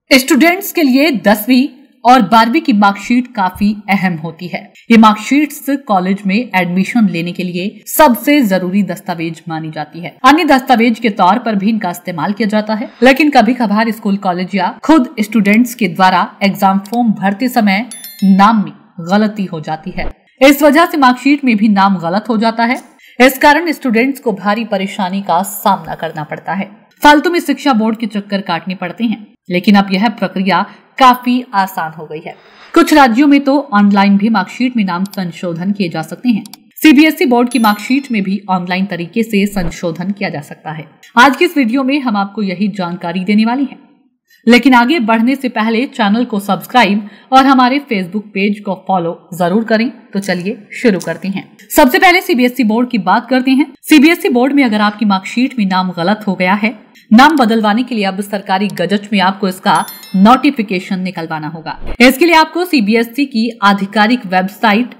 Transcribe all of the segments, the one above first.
Students के लिए 10वीं और 12वीं की मार्कशीट काफी अहम होती है। ये मार्कशीट्स कॉलेज में एडमिशन लेने के लिए सबसे जरूरी दस्तावेज मानी जाती है। अन्य दस्तावेज के तौर पर भी इनका इस्तेमाल किया जाता है, लेकिन कभी कभार स्कूल, कॉलेज या खुद स्टूडेंट्स के द्वारा एग्जाम फॉर्म भरते समय नाम में गलती हो जाती है। इस वजह से मार्कशीट में भी नाम गलत हो जाता है। इस कारण स्टूडेंट्स को भारी परेशानी का सामना करना पड़ता है। फालतू में शिक्षा बोर्ड के चक्कर काटने पड़ते हैं, लेकिन अब यह प्रक्रिया काफी आसान हो गई है। कुछ राज्यों में तो ऑनलाइन भी मार्कशीट में नाम संशोधन किए जा सकते हैं। सीबीएसई बोर्ड की मार्कशीट में भी ऑनलाइन तरीके से संशोधन किया जा सकता है। आज की इस वीडियो में हम आपको यही जानकारी देने वाली हैं। लेकिन आगे बढ़ने से पहले चैनल को सब्सक्राइब और हमारे फेसबुक पेज को फॉलो जरूर करें। तो चलिए शुरू करते हैं। सबसे पहले सीबीएसई बोर्ड की बात करते हैं। सीबीएसई बोर्ड में अगर आपकी मार्कशीट में नाम गलत हो गया है, नाम बदलवाने के लिए अब सरकारी गजट में आपको इसका नोटिफिकेशन निकलवाना होगा। इसके लिए आपको सीबीएसई की आधिकारिक वेबसाइट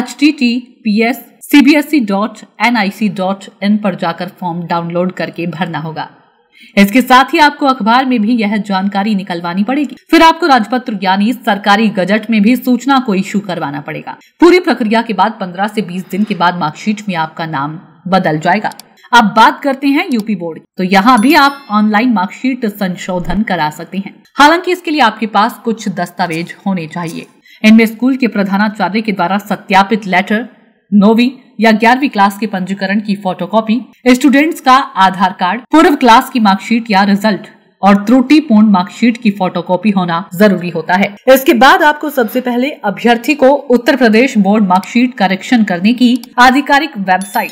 https://cbse.nic.in पर जाकर फॉर्म डाउनलोड करके भरना होगा। इसके साथ ही आपको अखबार में भी यह जानकारी निकलवानी पड़ेगी। फिर आपको राजपत्र यानी सरकारी गजट में भी सूचना को इशू करवाना पड़ेगा। पूरी प्रक्रिया के बाद 15 से 20 दिन के बाद मार्कशीट में आपका नाम बदल जाएगा। अब बात करते हैं यूपी बोर्ड। तो यहाँ भी आप ऑनलाइन मार्कशीट संशोधन करा सकते हैं। हालांकि इसके लिए आपके पास कुछ दस्तावेज होने चाहिए। इनमें स्कूल के प्रधानाचार्य के द्वारा सत्यापित लेटर, 9वीं या 11वीं क्लास के पंजीकरण की फोटोकॉपी, स्टूडेंट्स का आधार कार्ड, पूर्व क्लास की मार्कशीट या रिजल्ट और त्रुटिपूर्ण मार्कशीट की फोटोकॉपी होना जरूरी होता है। इसके बाद आपको सबसे पहले अभ्यर्थी को Uttar Pradesh board marksheet correction करने की आधिकारिक वेबसाइट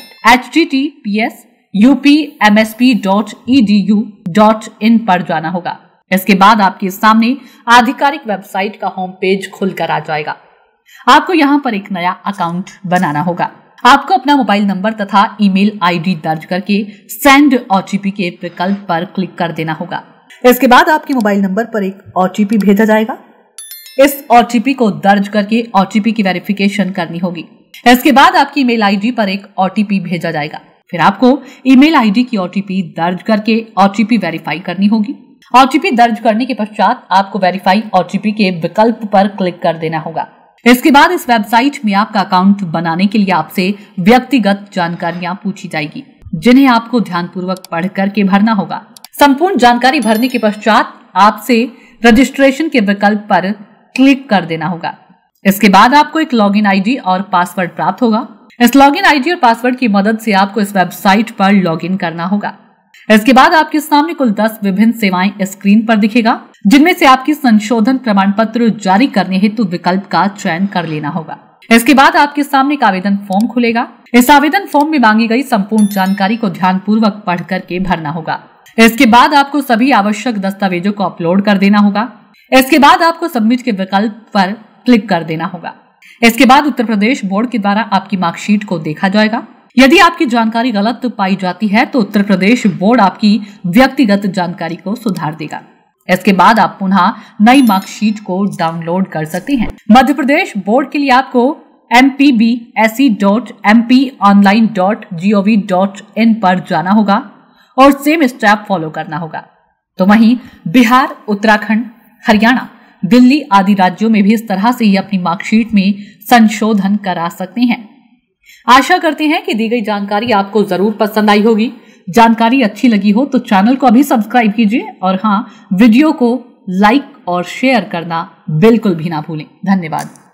https://upmsp.edu.in पर जाना होगा। इसके बाद आपके सामने आधिकारिक वेबसाइट का होम पेज खुलकर आ जाएगा। आपको यहाँ पर एक नया अकाउंट बनाना होगा। आपको अपना मोबाइल नंबर तथा ईमेल आईडी दर्ज करके सेंड ओटीपी के विकल्प पर क्लिक कर देना होगा। इसके बाद आपके मोबाइल नंबर पर एक ओटीपी भेजा जाएगा। इस ओटीपी को दर्ज करके ओटीपी की वेरिफिकेशन करनी होगी। इसके बाद आपकी ईमेल आईडी पर एक ओटीपी भेजा जाएगा। फिर आपको ईमेल आईडी की ओटीपी दर्ज करके ओटीपी वेरीफाई करनी होगी। ओटीपी दर्ज करने के पश्चात आपको वेरीफाई ओटीपी के विकल्प पर क्लिक कर देना होगा। इसके बाद इस वेबसाइट में आपका अकाउंट बनाने के लिए आपसे व्यक्तिगत जानकारियां पूछी जाएगी, जिन्हें आपको ध्यानपूर्वक पढ़ करके भरना होगा। संपूर्ण जानकारी भरने के पश्चात आपसे रजिस्ट्रेशन के विकल्प पर क्लिक कर देना होगा। इसके बाद आपको एक लॉगिन आईडी और पासवर्ड प्राप्त होगा। इस लॉगिन आईडी और पासवर्ड की मदद से आपको इस वेबसाइट पर लॉगिन करना होगा। इसके बाद आपके सामने कुल 10 विभिन्न सेवाएं स्क्रीन पर दिखेगा, जिनमें से आपकी संशोधन प्रमाण पत्र जारी करने हेतु विकल्प का चयन कर लेना होगा। इसके बाद आपके सामने एक आवेदन फॉर्म खुलेगा। इस आवेदन फॉर्म में मांगी गई संपूर्ण जानकारी को ध्यानपूर्वक पढ़ करके भरना होगा। इसके बाद आपको सभी आवश्यक दस्तावेजों को अपलोड कर देना होगा। इसके बाद आपको सबमिट के विकल्प पर क्लिक कर देना होगा। इसके बाद उत्तर प्रदेश बोर्ड के द्वारा आपकी मार्कशीट को देखा जाएगा। यदि आपकी जानकारी गलत पाई जाती है तो उत्तर प्रदेश बोर्ड आपकी व्यक्तिगत जानकारी को सुधार देगा। इसके बाद आप पुनः नई मार्कशीट को डाउनलोड कर सकते हैं। मध्य प्रदेश बोर्ड के लिए आपको mpbse.mponline.gov.in पर जाना होगा और सेम स्टेप फॉलो करना होगा। तो वहीं बिहार, उत्तराखंड, हरियाणा, दिल्ली आदि राज्यों में भी इस तरह से ही अपनी मार्कशीट में संशोधन करा सकते हैं। आशा करते हैं कि दी गई जानकारी आपको जरूर पसंद आई होगी। जानकारी अच्छी लगी हो तो चैनल को अभी सब्सक्राइब कीजिए और हाँ, वीडियो को लाइक और शेयर करना बिल्कुल भी ना भूलें। धन्यवाद।